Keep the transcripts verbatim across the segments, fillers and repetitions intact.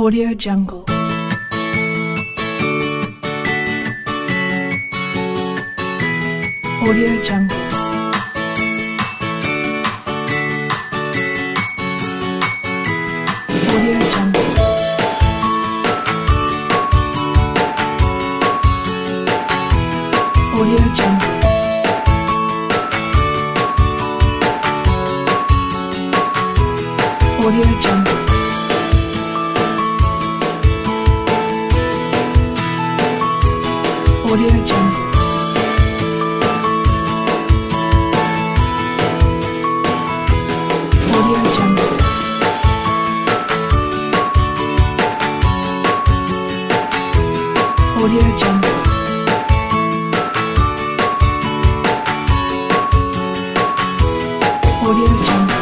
Audio Jungle. Audio Jungle. Audio Jungle. Audio Jungle. Audio Jungle. Audio Jungle. Audio Jungle. Audio Jungle. Audio Jungle.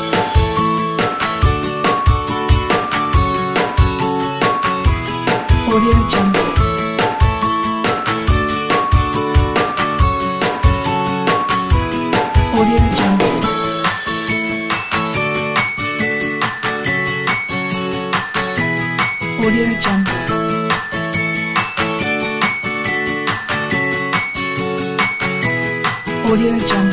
Audio Jungle. Audio Jungle. Audio Jungle. Audio Jungle.